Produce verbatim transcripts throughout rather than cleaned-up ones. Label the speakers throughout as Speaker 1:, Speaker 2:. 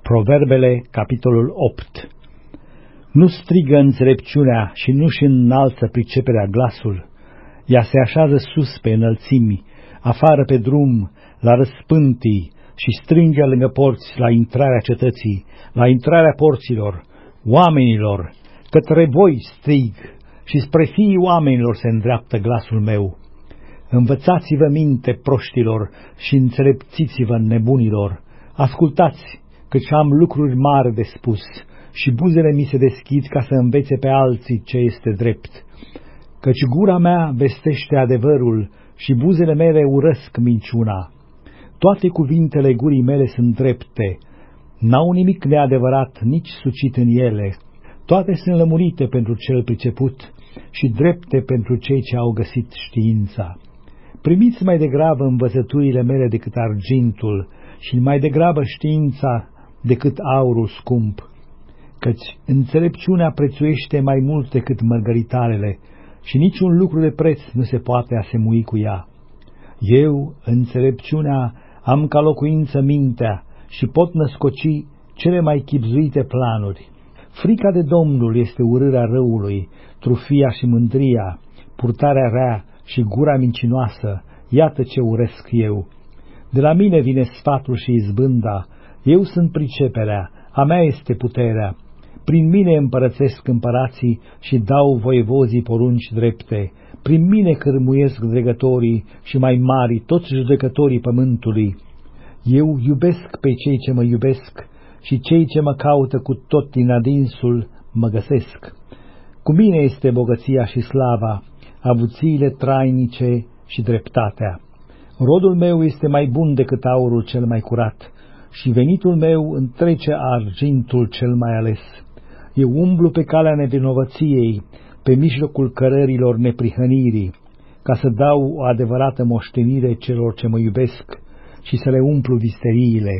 Speaker 1: Proverbele, capitolul opt. Nu strigă înțelepciunea și nu-și înalță priceperea glasul. Ea se așează sus pe înălțimi, afară pe drum, la răspântii, și strânge lângă porți la intrarea cetății, la intrarea porților. Oamenilor, către voi strig, și spre fiii oamenilor se îndreaptă glasul meu. Învățați-vă minte, proștilor, și înțelepțiți-vă, nebunilor. Ascultați, căci am lucruri mari de spus, și buzele mi se deschid ca să învețe pe alții ce este drept. Căci gura mea vestește adevărul și buzele mele urăsc minciuna. Toate cuvintele gurii mele sunt drepte, n-au nimic neadevărat, nici sucit în ele. Toate sunt lămurite pentru cel priceput și drepte pentru cei ce au găsit știința. Primiți mai degrabă învățăturile mele decât argintul și mai degrabă știința decât aurul scump, căci înțelepciunea prețuiește mai mult decât mărgăritarele și niciun lucru de preț nu se poate asemui cu ea. Eu, înțelepciunea, am ca locuință mintea și pot născoci cele mai chibzuite planuri. Frica de Domnul este urârea răului, trufia și mândria, purtarea rea și gura mincinoasă, iată ce urăsc eu. De la mine vine sfatul și izbânda, eu sunt priceperea, a mea este puterea. Prin mine împărățesc împărații și dau voievozii porunci drepte. Prin mine cârmuiesc dregătorii și mai mari toți judecătorii pământului. Eu iubesc pe cei ce mă iubesc și cei ce mă caută cu tot din adinsul mă găsesc. Cu mine este bogăția și slava, avuțiile trainice și dreptatea. Rodul meu este mai bun decât aurul cel mai curat și venitul meu întrece argintul cel mai ales. Eu umblu pe calea nevinovăției, pe mijlocul cărărilor neprihănirii, ca să dau o adevărată moștenire celor ce mă iubesc și să le umplu visteriile.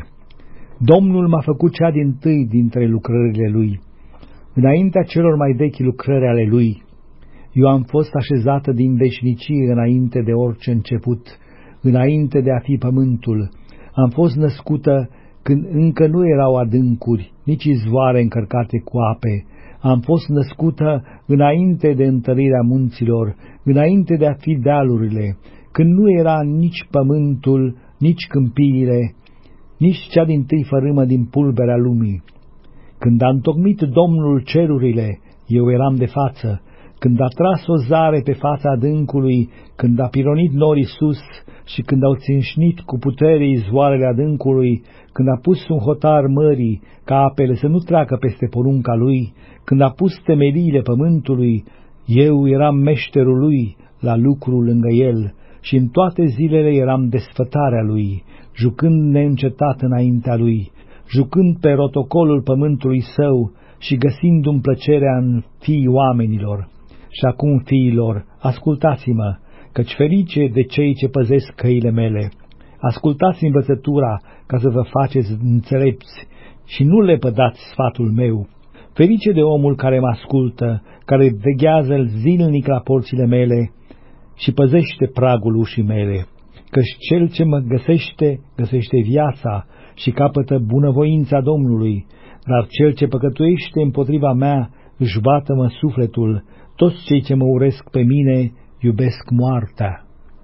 Speaker 1: Domnul m-a făcut cea dintâi dintre lucrările Lui, înaintea celor mai vechi lucrări ale Lui. Eu am fost așezată din veșnicie înainte de orice început, înainte de a fi pământul. Am fost născută când încă nu erau adâncuri, nici izvoare încărcate cu ape. Am fost născută înainte de întărirea munților, înainte de a fi dealurile, când nu era nici pământul, nici câmpiile, nici cea dintâi fărâmă din pulberea lumii. Când a întocmit Domnul cerurile, eu eram de față. Când a tras o zare pe fața adâncului, când a pironit norii sus și când au ținșnit cu putere izvoarele adâncului, când a pus un hotar mării ca apele să nu treacă peste porunca Lui, când a pus temeliile pământului, eu eram meșterul Lui la lucru lângă El și în toate zilele eram desfătarea Lui, jucând neîncetat înaintea Lui, jucând pe rotocolul pământului Său și găsindu-mi plăcerea în fiii oamenilor. Și acum, fiilor, ascultați-mă, căci ferice de cei ce păzesc căile mele. Ascultați învățătura ca să vă faceți înțelepți și nu le pădați sfatul meu. Ferice de omul care mă ascultă, care veghează zilnic la porțile mele și păzește pragul ușii mele. Căci cel ce mă găsește, găsește viața și capătă bunăvoința Domnului, dar cel ce păcătuiește împotriva mea își bată-mă sufletul. Toți cei ce mă urăsc pe mine iubesc moartea.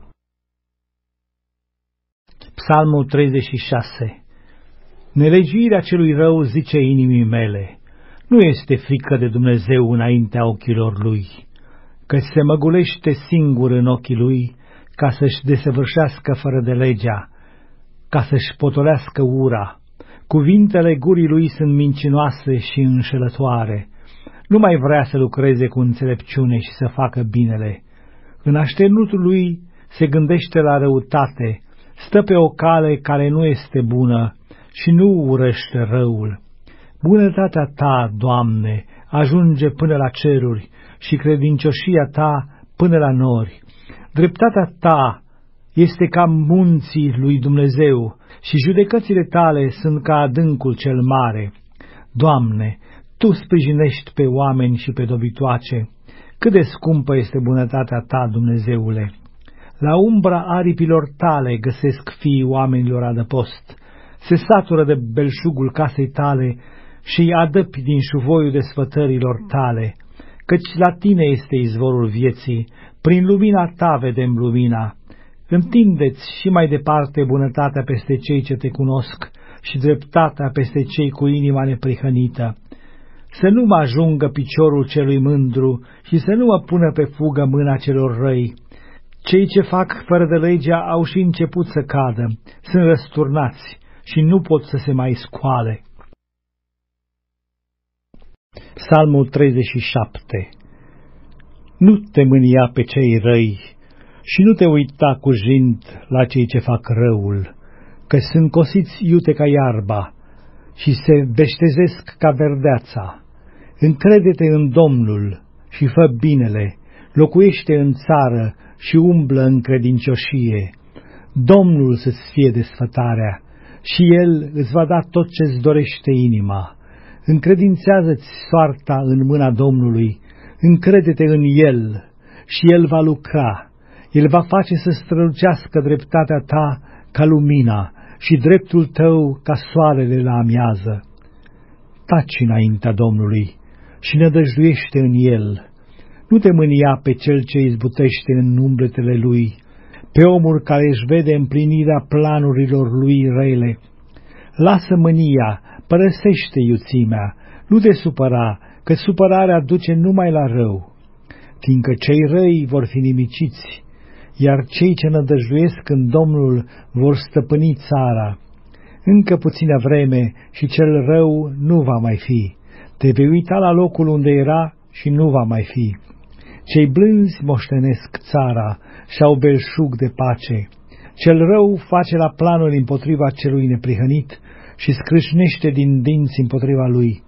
Speaker 1: Psalmul treizeci și șase. Nelegiuirea celui rău zice inimii mele, nu este frică de Dumnezeu înaintea ochilor Lui, căci se măgulește singur în ochii Lui, ca să-și desăvârșească fără de legea, ca să-și potolească ura. Cuvintele gurii Lui sunt mincinoase și înșelătoare. Nu mai vrea să lucreze cu înțelepciune și să facă binele. În așternutul Lui se gândește la răutate, stă pe o cale care nu este bună și nu urăște răul. Bunătatea Ta, Doamne, ajunge până la ceruri și credincioșia Ta până la nori. Dreptatea Ta este ca munții lui Dumnezeu și judecățile Tale sunt ca adâncul cel mare. Doamne, Tu sprijinești pe oameni și pe dobitoace. Cât de scumpă este bunătatea Ta, Dumnezeule! La umbra aripilor Tale găsesc fiii oamenilor adăpost. se satură de belșugul casei tale și îi adăpi din șuvoiul desfătărilor tale, căci la tine este izvorul vieții, prin lumina ta vedem lumina. Întindeți și mai departe bunătatea peste cei ce te cunosc și dreptatea peste cei cu inima neprihănită. Să nu mă ajungă piciorul celui mândru și să nu mă pună pe fugă mâna celor răi. Cei ce fac fără de legea au și început să cadă, sunt răsturnați și nu pot să se mai scoale. Psalmul treizeci și șapte. Nu te mânia pe cei răi și nu te uita cu jind la cei ce fac răul, că sunt cosiți iute ca iarba și se veștezesc ca verdeața. Încrede-te în Domnul și fă binele, locuiește în țară și umblă în credincioșie. Domnul să-ți fie desfătarea și El îți va da tot ce-ți dorește inima. Încredințează-ți soarta în mâna Domnului, încrede-te în El și El va lucra. El va face să strălucească dreptatea ta ca lumina și dreptul tău ca soarele la amiază. Taci înaintea Domnului și nădăjduiește în El. Nu te mânia pe cel ce izbutește în umbletele lui, pe omul care își vede împlinirea planurilor lui rele. Lasă mânia, părăsește iuțimea, nu te supăra, că supărarea duce numai la rău, fiindcă cei răi vor fi nimiciți, iar cei ce nădăjduiesc în Domnul vor stăpâni țara. Încă puțină vreme și cel rău nu va mai fi. Te vei uita la locul unde era și nu va mai fi. Cei blânzi moștenesc țara și au belșug de pace. Cel rău face la planul împotriva celui neprihănit și scrâșnește din dinți împotriva lui.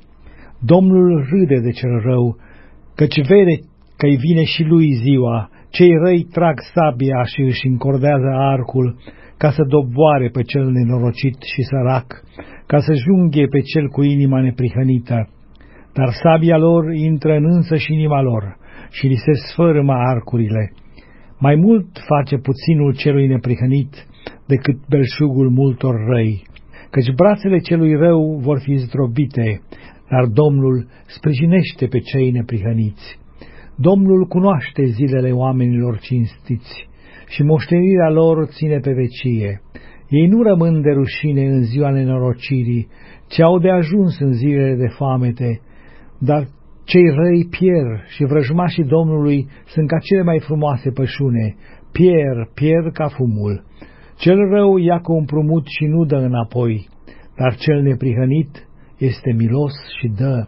Speaker 1: Domnul râde de cel rău, căci vede că-i vine și lui ziua. Cei răi trag sabia și își încordează arcul ca să doboare pe cel nenorocit și sărac, ca să junghie pe cel cu inima neprihănită. Dar sabia lor intră în însăși inima lor și li se sfărâmă arcurile. Mai mult face puținul celui neprihănit decât belșugul multor răi, căci brațele celui rău vor fi zdrobite, dar Domnul sprijinește pe cei neprihăniți. Domnul cunoaște zilele oamenilor cinstiți și moștenirea lor ține pe vecie. Ei nu rămân de rușine în ziua nenorocirii, ci au de ajuns în zilele de foamete, dar cei răi pierd și vrăjmașii Domnului sunt ca cele mai frumoase pășune, pierd, pierd ca fumul. Cel rău ia cu împrumut și nu dă înapoi, dar cel neprihănit este milos și dă.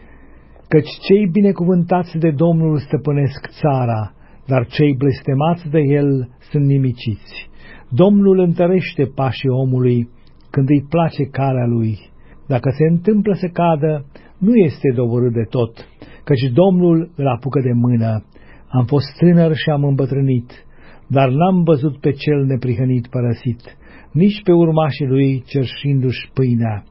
Speaker 1: Căci cei binecuvântați de Domnul stăpânesc țara, dar cei blestemați de El sunt nimiciți. Domnul întărește pașii omului când îi place calea lui. Dacă se întâmplă să cadă, nu este doborât de tot, căci Domnul îl apucă de mână. Am fost tânăr și am îmbătrânit, dar n-am văzut pe cel neprihănit părăsit, nici pe urmașii lui cerșindu-și pâinea.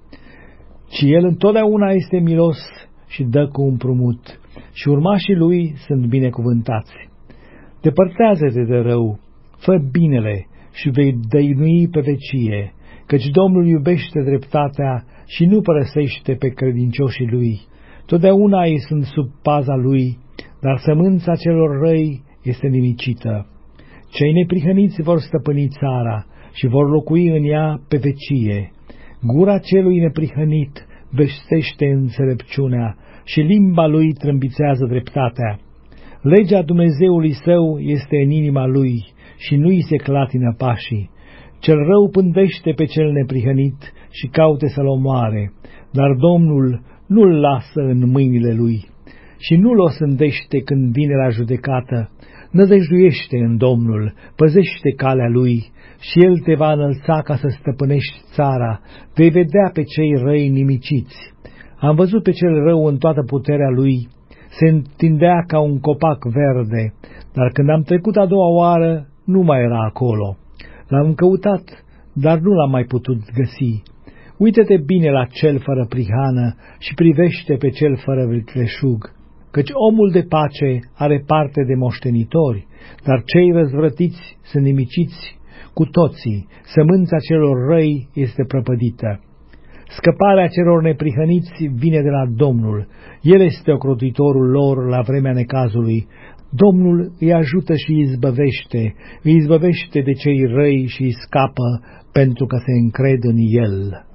Speaker 1: Ci el întotdeauna este milos și dă cu împrumut, și urmașii lui sunt binecuvântați. Depărtează-te de rău, fă binele și vei dăinui pe vecie, căci Domnul iubește dreptatea și nu părăsește pe credincioșii lui. Totdeauna ei sunt sub paza lui, dar sămânța celor răi este nimicită. Cei neprihăniți vor stăpâni țara și vor locui în ea pe vecie. Gura celui neprihănit vestește înțelepciunea și limba lui trâmbițează dreptatea. Legea Dumnezeului său este în inima lui și nu-i se clatină pașii. Cel rău pândește pe cel neprihănit și caute să-l omoare, dar Domnul nu-l lasă în mâinile lui și nu-l osândește când vine la judecată. Nădăjduiește în Domnul, păzește calea lui și el te va înălța ca să stăpânești țara, vei vedea pe cei răi nimiciți. Am văzut pe cel rău în toată puterea lui, se întindea ca un copac verde, dar când am trecut a doua oară, nu mai era acolo. L-am căutat, dar nu l-am mai putut găsi. Uită-te bine la cel fără prihană și privește pe cel fără vicleșug, căci omul de pace are parte de moștenitori, dar cei răzvrătiți sunt nimiciți. cu toții, sămânța celor răi este prăpădită. Scăparea celor neprihăniți vine de la Domnul, El este ocrotitorul lor la vremea necazului. Domnul îi ajută și îi izbăvește, îi izbăvește de cei răi și îi scapă pentru că se încred în El.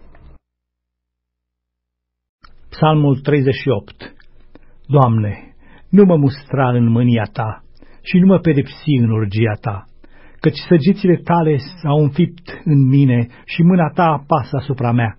Speaker 1: Psalmul treizeci și opt. Doamne, nu mă mustra în mânia Ta și nu mă pedepsi în urgia Ta, căci săgețile Tale s-au înfipt în mine și mâna Ta apasă asupra mea.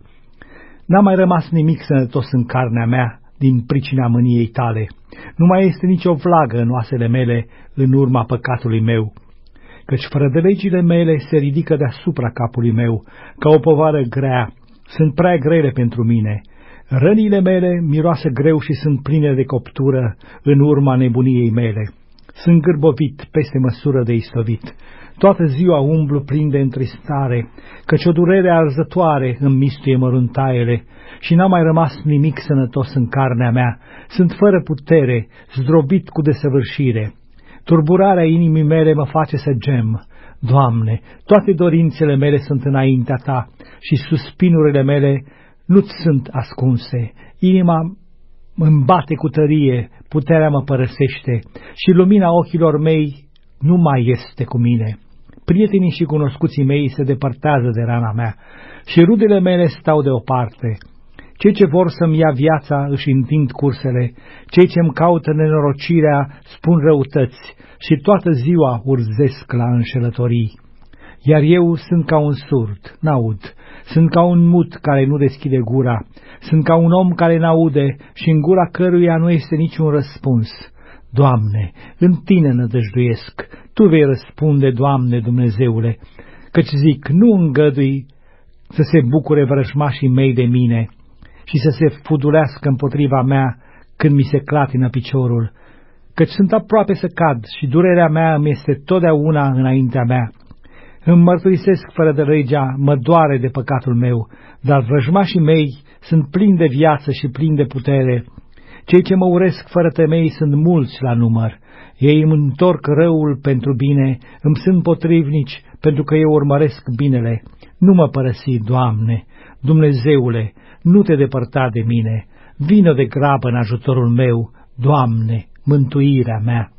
Speaker 1: N-a mai rămas nimic sănătos în carnea mea din pricina mâniei Tale. Nu mai este nicio vlagă în oasele mele în urma păcatului meu, căci fără de legile mele se ridică deasupra capului meu, ca o povară grea, sunt prea grele pentru mine. Rănile mele miroasă greu și sunt pline de coptură în urma nebuniei mele. Sunt gârbovit peste măsură de istovit. Toată ziua umblu plin de întristare, căci o durere arzătoare îmi mistuie măruntaiele și n-a mai rămas nimic sănătos în carnea mea. Sunt fără putere, zdrobit cu desăvârșire. Turburarea inimii mele mă face să gem. Doamne, toate dorințele mele sunt înaintea Ta și suspinurile mele nu-ți sunt ascunse. Inima îmi bate cu tărie, puterea mă părăsește și lumina ochilor mei nu mai este cu mine. Prietenii și cunoscuții mei se depărtează de rana mea și rudele mele stau deoparte. Cei ce vor să-mi ia viața își întind cursele, cei ce-mi caută nenorocirea spun răutăți și toată ziua urzesc la înșelătorii. Iar eu sunt ca un surd, n-aud, sunt ca un mut care nu deschide gura, sunt ca un om care n-aude și în gura căruia nu este niciun răspuns. Doamne, în Tine nădăjduiesc, Tu vei răspunde, Doamne Dumnezeule, căci zic, nu îngădui să se bucure vrăjmașii mei de mine și să se fudulească împotriva mea când mi se clatină piciorul, căci sunt aproape să cad și durerea mea îmi este totdeauna înaintea mea. Îmi mărturisesc fără de legea, mă doare de păcatul meu, dar vrăjmașii mei sunt plini de viață și plini de putere. Cei ce mă uresc fără temei sunt mulți la număr. Ei îmi întorc răul pentru bine, îmi sunt potrivnici pentru că eu urmăresc binele. Nu mă părăsi, Doamne, Dumnezeule, nu te depărta de mine. Vină de grabă în ajutorul meu, Doamne, mântuirea mea.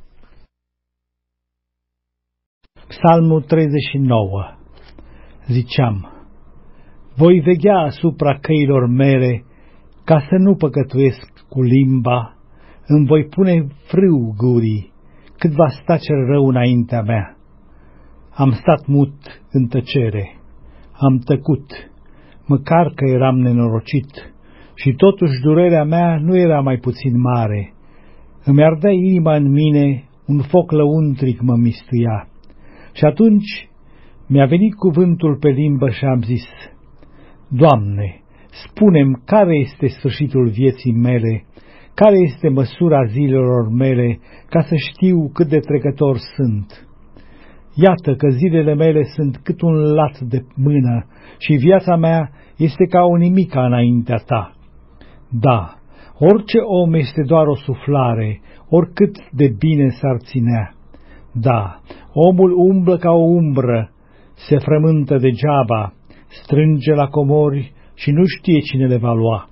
Speaker 1: Psalmul treizeci și nouă. Ziceam, voi veghea asupra căilor mele, ca să nu păcătuiesc cu limba, îmi voi pune frâu gurii, cât va sta cel rău înaintea mea. Am stat mut în tăcere, am tăcut, măcar că eram nenorocit, și totuși durerea mea nu era mai puțin mare. Îmi ardea inima în mine, un foc lăuntric mă mistuia. Și atunci mi-a venit cuvântul pe limbă și am zis, Doamne, spune-mi care este sfârșitul vieții mele, care este măsura zilelor mele, ca să știu cât de trecător sunt. Iată că zilele mele sunt cât un lat de mână și viața mea este ca o nimica înaintea Ta. Da, orice om este doar o suflare, oricât de bine s-ar ținea. Da, omul umblă ca o umbră, se frământă degeaba, strânge la comori și nu știe cine le va lua.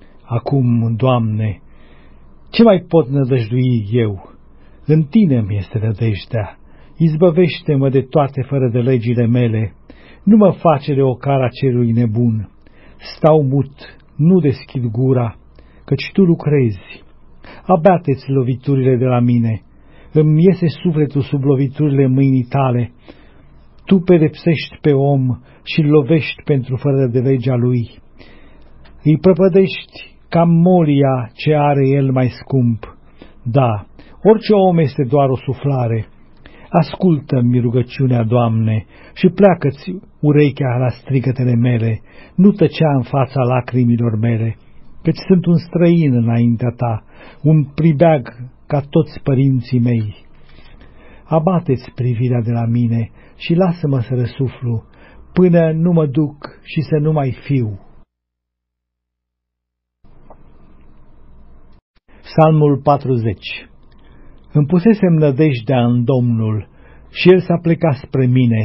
Speaker 1: Acum, Doamne, ce mai pot nădăjdui eu? În Tine-mi este nădejdea. Izbăvește-mă de toate fără de legile mele. Nu mă face de ocara celui nebun. Stau mut, nu deschid gura, căci Tu lucrezi. Abate-ți loviturile de la mine. Îmi iese sufletul sub loviturile mâinii Tale. Tu pedepsești pe om și lovești pentru fără de legea lui. Îi prăpădești ca molia ce are el mai scump. Da, orice om este doar o suflare. Ascultă-mi rugăciunea, Doamne, și pleacă-ți urechea la strigătele mele, nu tăcea în fața lacrimilor mele, căci sunt un străin înaintea Ta, un pribeag ca toți părinții mei. Abate-ți privirea de la mine și lasă-mă să răsuflu, până nu mă duc și să nu mai fiu. Psalmul patruzeci. Îmi pusesem nădejdea în Domnul și El s-a plecat spre mine,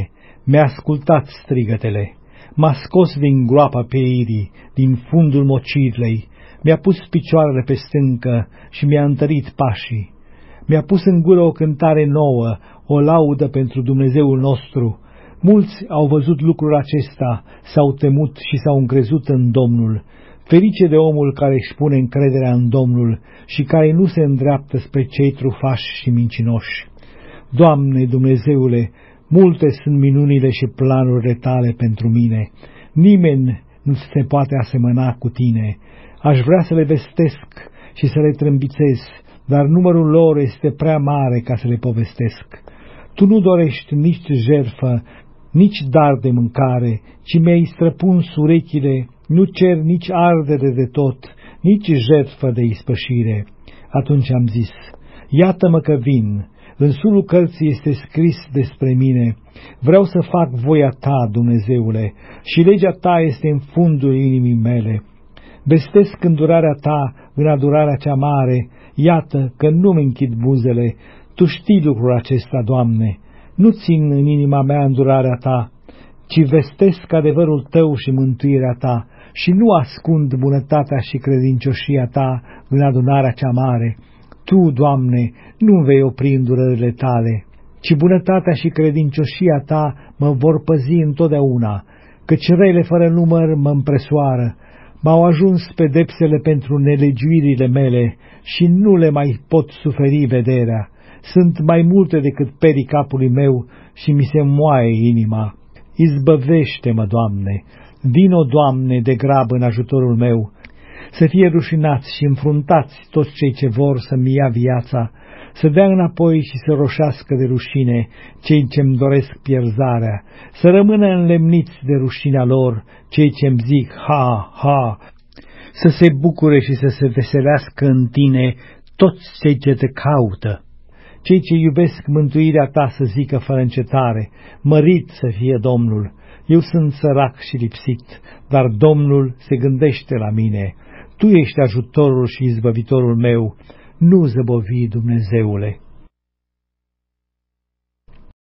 Speaker 1: Mi-a ascultat strigătele, m-a scos din groapa peirii, din fundul mocirlei, mi-a pus picioarele pe stâncă și mi-a întărit pașii. Mi-a pus în gură o cântare nouă, o laudă pentru Dumnezeul nostru. Mulți au văzut lucrul acesta, s-au temut și s-au încrezut în Domnul. Ferice de omul care își pune încrederea în Domnul și care nu se îndreaptă spre cei trufași și mincinoși. Doamne Dumnezeule, multe sunt minunile și planurile Tale pentru mine. Nimeni nu se poate asemăna cu Tine. Aș vrea să le vestesc și să le trâmbițez, dar numărul lor este prea mare ca să le povestesc. Tu nu dorești nici jertfă, nici dar de mâncare, ci mi-ai străpuns urechile, nu cer nici ardere de tot, nici jertfă de ispășire. Atunci am zis, iată-mă că vin, în sulul cărții este scris despre mine, vreau să fac voia Ta, Dumnezeule, și legea Ta este în fundul inimii mele. Vestesc îndurarea Ta în adurarea cea mare, iată că nu-mi închid buzele, Tu știi lucrul acesta, Doamne, nu țin în inima mea îndurarea Ta, ci vestesc adevărul Tău și mântuirea Ta, și nu ascund bunătatea și credincioșia Ta în adunarea cea mare. Tu, Doamne, nu vei opri îndurările Tale, ci bunătatea și credincioșia Ta mă vor păzi întotdeauna, căci rele fără număr mă împresoară. M-au ajuns pedepsele pentru nelegiuirile mele și nu le mai pot suferi vederea. Sunt mai multe decât perii capului meu și mi se moaie inima. Izbăvește-mă, Doamne! Vino, Doamne, de grabă în ajutorul meu! Să fie rușinați și înfruntați toți cei ce vor să-mi ia viața, să dea înapoi și să roșească de rușine cei ce-mi doresc pierzarea, să rămână înlemniți de rușinea lor cei ce-mi zic ha, ha, să se bucure și să se veselească în Tine toți cei ce Te caută. Cei ce iubesc mântuirea Ta să zică fără încetare, mărit să fie Domnul. Eu sunt sărac și lipsit, dar Domnul se gândește la mine. Tu ești ajutorul și izbăvitorul meu, nu zăbovi, Dumnezeule.